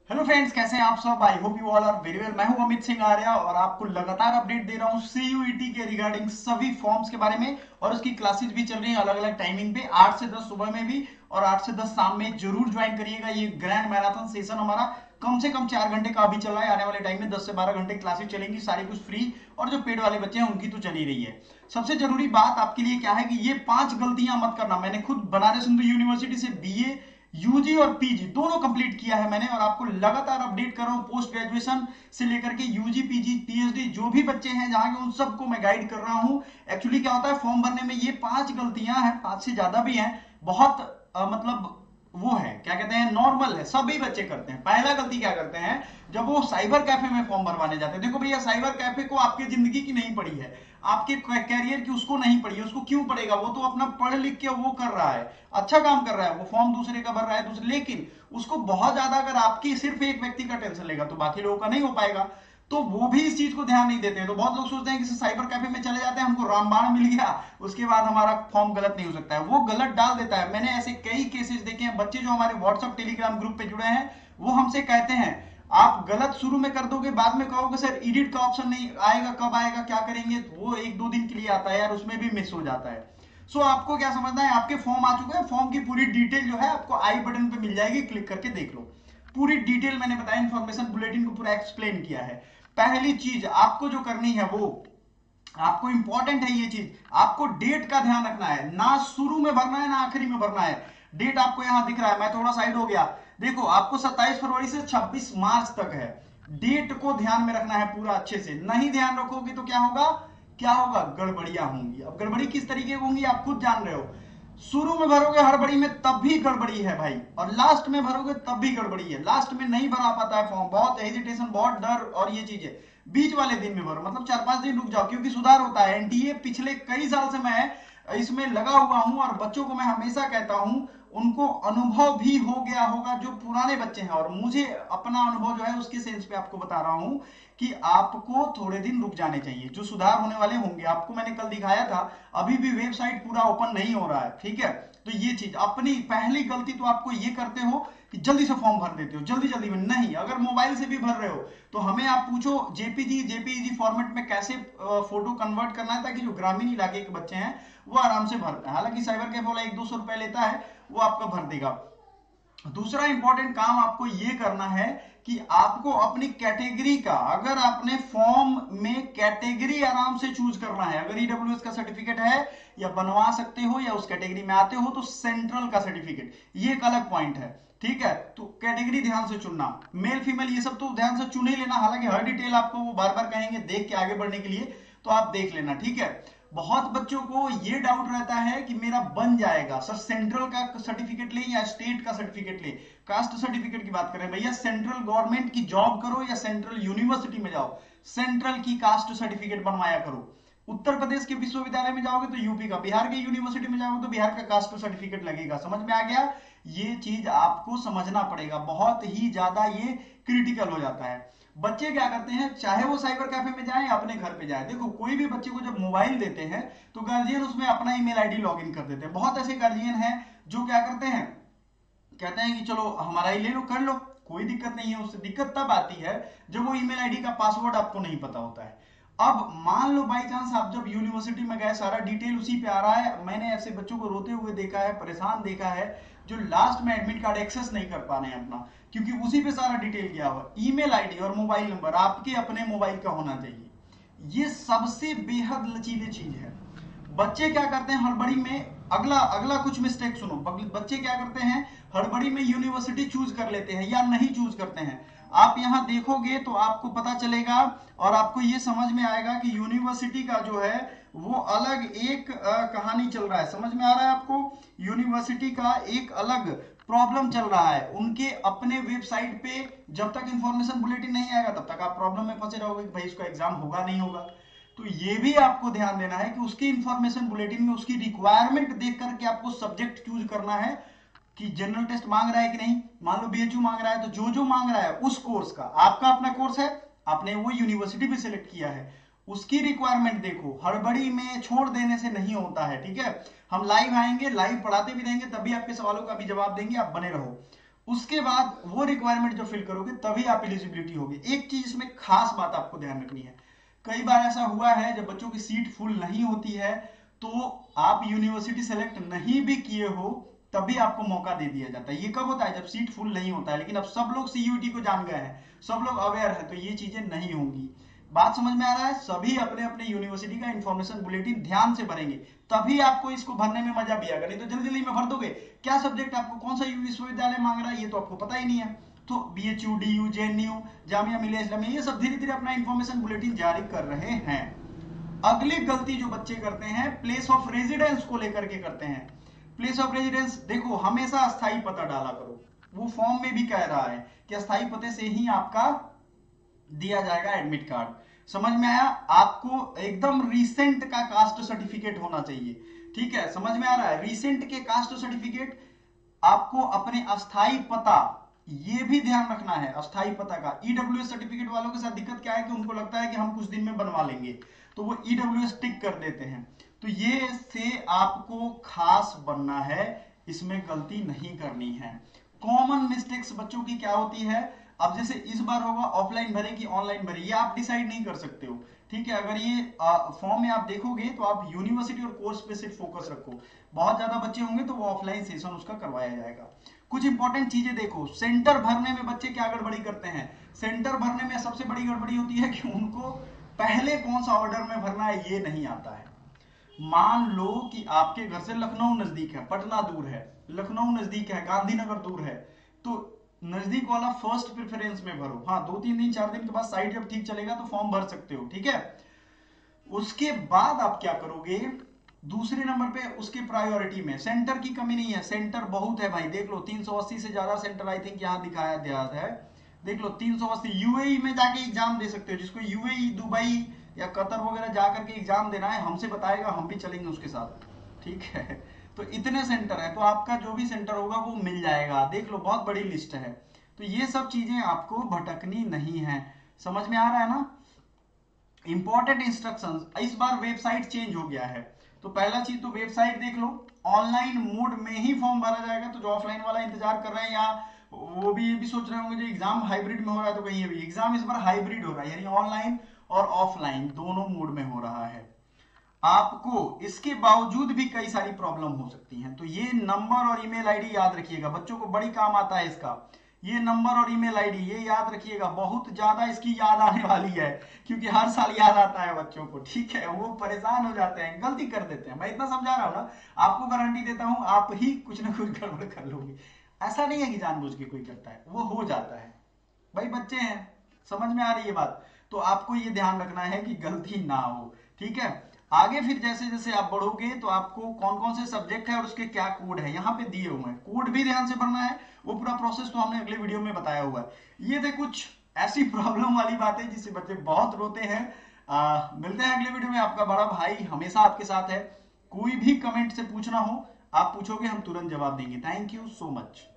Hello friends, कैसे हैं आप सब। I hope you all are very well. मैं हूं अमित सिंह आर्या और आपको लगातार अपडेट दे रहा हूं सीयूईटी के रिगार्डिंग सभी फॉर्म्स के बारे में। और उसकी क्लासेस भी चल रही हैं अलग अलग टाइमिंग पे, 8 से 10 सुबह में भी और 8 से 10 शाम में। जरूर ज्वाइन करिएगा। ये ग्रैंड मैराथन सेशन हमारा कम से कम 4 घंटे का अभी चल रहा है। आने वाले टाइम में 10 से 12 घंटे क्लासेस चलेंगी, सारी कुछ फ्री। और जो पेड वाले बच्चे हैं उनकी तो चल ही रही है। सबसे जरूरी बात आपके लिए क्या है कि ये 5 गलतियां मत करना। मैंने खुद बनारस हिंदू यूनिवर्सिटी से बीए, यूजी और पीजी दोनों कंप्लीट किया है मैंने, और आपको लगातार अपडेट कर रहा हूं। पोस्ट ग्रेजुएशन से लेकर के यूजी, पीजी, पीएचडी जो भी बच्चे हैं जहां के, उन सबको मैं गाइड कर रहा हूं। एक्चुअली क्या होता है, फॉर्म भरने में ये 5 गलतियां हैं, 5 से ज्यादा भी हैं। बहुत मतलब वो है, क्या कहते हैं, नॉर्मल है, सभी बच्चे करते हैं। पहला गलती क्या करते हैं, जब वो साइबर कैफे में फॉर्म भरवाने जाते हैं। देखो भैया, साइबर कैफे को आपकी जिंदगी की नहीं पड़ी है, आपके कैरियर की उसको नहीं पड़ी है। उसको क्यों पड़ेगा, वो तो अपना पढ़ लिख के वो कर रहा है, अच्छा काम कर रहा है, वो फॉर्म दूसरे का भर रहा है दूसरे। लेकिन उसको बहुत ज्यादा, अगर आपकी सिर्फ एक व्यक्ति का टेंशन लेगा तो बाकी लोगों का नहीं हो पाएगा। तो वो भी इस चीज को ध्यान नहीं देते हैं। तो बहुत लोग सोचते हैं कि साइबर कैफे में चले जाते हैं, हमको रामबाण मिल गया, उसके बाद हमारा फॉर्म गलत नहीं हो सकता है। वो गलत डाल देता है। मैंने ऐसे कई केसेस देखे हैं। बच्चे जो हमारे व्हाट्सएप टेलीग्राम ग्रुप पे जुड़े हैं, वो हमसे कहते हैं आप गलत शुरू में कर दोगे, बाद में कहोगे सर एडिट का ऑप्शन नहीं आएगा, कब आएगा, क्या करेंगे। वो 1-2 दिन के लिए आता है यार, उसमें भी मिस हो जाता है। सो आपको क्या समझना है, आपके फॉर्म आ चुके हैं, फॉर्म की पूरी डिटेल जो है आपको आई बटन पे मिल जाएगी, क्लिक करके देख लो। पूरी डिटेल मैंने बताया, इंफॉर्मेशन बुलेटिन को पूरा एक्सप्लेन किया है। पहली चीज आपको जो करनी है, वो आपको इंपॉर्टेंट है ये चीज, आपको डेट का ध्यान रखना है। ना शुरू में भरना है ना आखिरी में भरना है। डेट आपको यहां दिख रहा है, मैं थोड़ा साइड हो गया। देखो आपको 27 फरवरी से 26 मार्च तक है। डेट को ध्यान में रखना है पूरा अच्छे से। नहीं ध्यान रखोगे तो क्या होगा, क्या होगा, गड़बड़ियां होंगी। अब गड़बड़ी किस तरीके की होंगी आप खुद जान रहे हो। शुरू में भरोगे हड़बड़ी में तब भी गड़बड़ी है भाई, और लास्ट में भरोगे तब भी गड़बड़ी है। लास्ट में नहीं भरा पाता है फॉर्म, बहुत हेजिटेशन, बहुत डर और ये चीजें। बीच वाले दिन में भरो, मतलब 4-5 दिन रुक जाओ, क्योंकि सुधार होता है। एनटीए पिछले कई साल से मैं इसमें लगा हुआ हूं, और बच्चों को मैं हमेशा कहता हूं, उनको अनुभव भी हो गया होगा जो पुराने बच्चे हैं, और मुझे अपना अनुभव जो है उसके सेंस पे आपको बता रहा हूं कि आपको थोड़े दिन रुक जाने चाहिए। जो सुधार होने वाले होंगे, आपको मैंने कल दिखाया था, अभी भी वेबसाइट पूरा ओपन नहीं हो रहा है, ठीक है। तो ये चीज, अपनी पहली गलती तो आपको ये करते हो कि जल्दी से फॉर्म भर देते हो, जल्दी जल्दी में नहीं। अगर मोबाइल से भी भर रहे हो तो हमें आप पूछो जेपीजी, जेपीईजी फॉर्मेट में कैसे फोटो कन्वर्ट करना है, ताकि जो ग्रामीण इलाके के बच्चे हैं वो आराम से भर पाए। हालांकि साइबर कैफे वाला 100-200 रुपए लेता है, वो आपका भर देगा। दूसरा इंपॉर्टेंट काम आपको यह करना है कि आपको अपनी कैटेगरी का, अगर आपने फॉर्म में कैटेगरी आराम से चूज करना है। अगर ईडब्ल्यूएस का सर्टिफिकेट है या बनवा सकते हो या उस कैटेगरी में आते हो, तो सेंट्रल का सर्टिफिकेट, ये एक अलग पॉइंट है, ठीक है। तो कैटेगरी ध्यान से चुनना, मेल फीमेल ये सब तो ध्यान से चुन ही लेना। हालांकि हर डिटेल आपको वो बार बार कहेंगे देख के आगे बढ़ने के लिए, तो आप देख लेना, ठीक है। बहुत बच्चों को ये डाउट रहता है कि मेरा बन जाएगा सर, सेंट्रल का सर्टिफिकेट ले या स्टेट का सर्टिफिकेट ले। कास्ट सर्टिफिकेट की बात करें भैया, सेंट्रल गवर्नमेंट की जॉब करो या सेंट्रल यूनिवर्सिटी में जाओ, सेंट्रल की कास्ट सर्टिफिकेट बनवाया करो। उत्तर प्रदेश के विश्वविद्यालय में जाओगे तो यूपी का, बिहार के यूनिवर्सिटी में जाओगे तो बिहार का कास्ट सर्टिफिकेट लगेगा। समझ में आ गया। ये चीज आपको समझना पड़ेगा, बहुत ही ज्यादा ये क्रिटिकल हो जाता है। बच्चे क्या करते हैं, चाहे वो साइबर कैफे में जाए या अपने घर पे जाए, देखो कोई भी बच्चे को जब मोबाइल देते हैं तो गार्जियन उसमें अपना ईमेल आईडी लॉगिन कर देते हैं। बहुत ऐसे गार्जियन हैं जो क्या करते हैं, कहते हैं कि चलो हमारा ही ले लो, कर लो, कोई दिक्कत नहीं है। उससे दिक्कत तब आती है जब वो ईमेल आईडी का पासवर्ड आपको नहीं पता होता है। अब मान लो बाई चांस आप जब यूनिवर्सिटी में गए, सारा डिटेल उसी पे आ रहा है। मैंने ऐसे बच्चों को रोते हुए देखा है, परेशान देखा है, जो लास्ट में एडमिट कार्ड एक्सेस नहीं कर पा रहे हैं अपना, क्योंकि उसी पे सारा डिटेल गया हुआ। ईमेल आईडी और मोबाइल नंबर आपके अपने मोबाइल का होना चाहिए। ये सबसे बेहद लचीली चीज है। बच्चे क्या करते हैं हड़बड़ी में, अगला अगला कुछ मिस्टेक सुनो। बच्चे क्या करते हैं, हड़बड़ी में यूनिवर्सिटी चूज कर लेते हैं या नहीं चूज करते हैं। आप यहां देखोगे तो आपको पता चलेगा, और आपको ये समझ में आएगा कि यूनिवर्सिटी का जो है वो अलग एक कहानी चल रहा है। समझ में आ रहा है आपको, यूनिवर्सिटी का एक अलग प्रॉब्लम चल रहा है उनके अपने वेबसाइट पे। जब तक इंफॉर्मेशन बुलेटिन नहीं आएगा तब तक आप प्रॉब्लम में फंसे रहोगे कि भाई इसका एग्जाम होगा नहीं होगा। तो ये भी आपको ध्यान देना है कि उसकी इंफॉर्मेशन बुलेटिन में उसकी रिक्वायरमेंट देख करके आपको सब्जेक्ट चूज करना है कि जनरल टेस्ट मांग रहा है कि नहीं। मान लो बीएचयू मांग रहा है, तो जो जो मांग रहा है उस कोर्स का, आपका अपना कोर्स है, आपने वो यूनिवर्सिटी भी सिलेक्ट किया है, उसकी रिक्वायरमेंट देखो। हड़बड़ी में छोड़ देने से नहीं होता है, ठीक है। हम लाइव आएंगे, लाइव पढ़ाते भी रहेंगे, तभी आपके सवालों का भी जवाब देंगे, आप बने रहो। उसके बाद वो रिक्वायरमेंट जो फिल करोगे तभी आप एलिजिबिलिटी होगी। एक चीज इसमें खास बात आपको ध्यान रखनी है, कई बार ऐसा हुआ है जब बच्चों की सीट फुल नहीं होती है तो आप यूनिवर्सिटी सेलेक्ट नहीं भी किए हो तभी आपको मौका दे दिया जाता है। ये कब होता है? जब सीट फुल नहीं होता है। लेकिन अब सब लोग सीयूईटी को जान गए हैं, सब लोग अवेयर है, तो ये चीजें नहीं होंगी। बात समझ में आ रहा है? सभी अपने अपने यूनिवर्सिटी का इंफॉर्मेशन बुलेटिन ध्यान से भरेंगे तभी आपको इसको भरने में मजा भी आएगा, नहीं तो जल्दी जल्दी में भर दोगे। क्या सब्जेक्ट आपको कौन सा विश्वविद्यालय मांग रहा है ये तो आपको पता ही नहीं है। तो BHU, DU, JNU, Jamia Millia Islamia, ये सब धीरे धीरे अपना इंफॉर्मेशन बुलेटिन जारी कर रहे हैं। अगली गलती जो बच्चे करते हैं प्लेस ऑफ रेजिडेंस को लेकर के करते हैं। प्लेस ऑफ रेजिडेंस देखो, हमेशा अस्थाई पता डाला करो। वो फॉर्म में भी कह रहा है कि अस्थाई पते से ही आपका दिया जाएगा एडमिट कार्ड। समझ में आया? आपको एकदम रिसेंट का कास्ट सर्टिफिकेट होना चाहिए। ठीक है, समझ में आ रहा है? रिसेंट के कास्ट सर्टिफिकेट, आपको अपने अस्थाई पता, ये भी ध्यान रखना है अस्थाई पता का। ईडब्ल्यूएस सर्टिफिकेट वालों के साथ दिक्कत क्या है कि उनको लगता है कि हम कुछ दिन में बनवा लेंगे, तो वो ईडब्ल्यूएस टिक कर देते हैं। तो ये से आपको खास बनना है, इसमें गलती नहीं करनी है। कॉमन मिस्टेक्स बच्चों की क्या होती है? अब जैसे इस बार होगा ऑफलाइन भरे कि ऑनलाइन भरे, ये आप डिसाइड नहीं कर सकते हो। ठीक है, अगर ये फॉर्म में आप देखोगे तो आप यूनिवर्सिटी और कोर्स पे सिर्फ फोकस रखो। बहुत ज्यादा बच्चे होंगे तो वो ऑफलाइन सेशन उसका करवाया जाएगा। कुछ इंपॉर्टेंट चीजें देखो, सेंटर भरने में बच्चे क्या गड़बड़ी करते हैं। सेंटर भरने में सबसे बड़ी गड़बड़ी होती है कि उनको पहले कौन सा ऑर्डर में भरना है ये नहीं आता है। मान लो कि आपके घर से लखनऊ नजदीक है, पटना दूर है, लखनऊ नजदीक है, गांधीनगर दूर है, तो नजदीक वाला फर्स्ट प्रेफरेंस में भरो। हाँ, 2-3 दिन 4 दिन के बाद साइट जब ठीक चलेगा तो फॉर्म भर सकते हो। ठीक है, उसके बाद आप क्या करोगे, दूसरे नंबर पे उसके प्रायोरिटी में सेंटर की कमी नहीं है, सेंटर बहुत है भाई। देख लो 380 से ज्यादा सेंटर आई थिंक यहाँ दिखाया गया है। देख लो 380। यूएई में जाके एग्जाम दे सकते हो, जिसको यूएई, दुबई या कतर वगैरह जाकर के एग्जाम देना है, हमसे बताएगा, हम भी चलेंगे उसके साथ। ठीक है, तो इतने सेंटर है, तो आपका जो भी सेंटर होगा वो मिल जाएगा। देख लो बहुत बड़ी लिस्ट है। तो ये सब चीजें आपको भटकनी नहीं है। समझ में आ रहा है ना? इंपॉर्टेंट इंस्ट्रक्शंस, इस बार वेबसाइट चेंज हो गया है। तो पहला चीज तो वेबसाइट देख लो, ऑनलाइन मोड में ही फॉर्म भरा जाएगा। तो जो ऑफलाइन वाला इंतजार कर रहे हैं या वो भी ये भी सोच रहे होंगे जो एग्जाम हाइब्रिड में हो रहा है, तो कहीं भी एग्जाम इस बार हाइब्रिड हो रहा है, यानी ऑनलाइन और ऑफलाइन दोनों मोड में हो रहा है। आपको इसके बावजूद भी कई सारी प्रॉब्लम हो सकती हैं। तो ये नंबर और ईमेल आईडी याद रखिएगा, बच्चों को बड़ी काम आता है इसका। ये नंबर और ईमेल आईडी ये याद रखिएगा, बहुत ज्यादा इसकी याद आने वाली है, क्योंकि हर साल याद आता है बच्चों को। ठीक है, वो परेशान हो जाते हैं, गलती कर देते हैं। मैं इतना समझा रहा हूं ना, आपको गारंटी देता हूं आप ही कुछ ना कुछ गड़बड़ कर लोगे। ऐसा नहीं है कि जानबूझ के कोई करता है, वो हो जाता है भाई, बच्चे हैं। समझ में आ रही है बात? तो आपको ये ध्यान रखना है कि गलती ना हो। ठीक है, आगे फिर जैसे जैसे आप बढ़ोगे तो आपको कौन कौन से सब्जेक्ट है और उसके क्या कोड है यहाँ पे दिए हुए हैं, कोड भी ध्यान से भरना है। वो पूरा प्रोसेस तो हमने अगले वीडियो में बताया हुआ है। ये थे कुछ ऐसी प्रॉब्लम वाली बातें जिससे बच्चे बहुत रोते हैं। मिलते हैं अगले वीडियो में। आपका बड़ा भाई हमेशा आपके साथ है। कोई भी कमेंट से पूछना हो आप पूछोगे, हम तुरंत जवाब देंगे। Thank you so much.